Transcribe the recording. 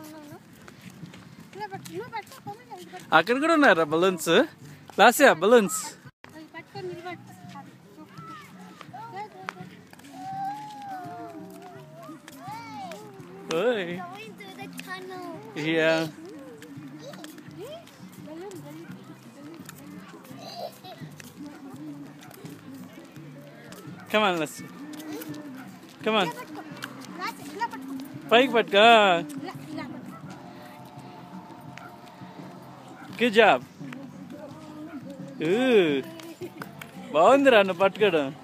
అక్కడ కూడా ఉన్నారా balloons? Lasya balloons. Hey. Going through the tunnel. Yeah. Come on, let's. Come on. Pike patka. Good job. Ooh. బాగుందిరా నువ్వు పట్టుకోవడం.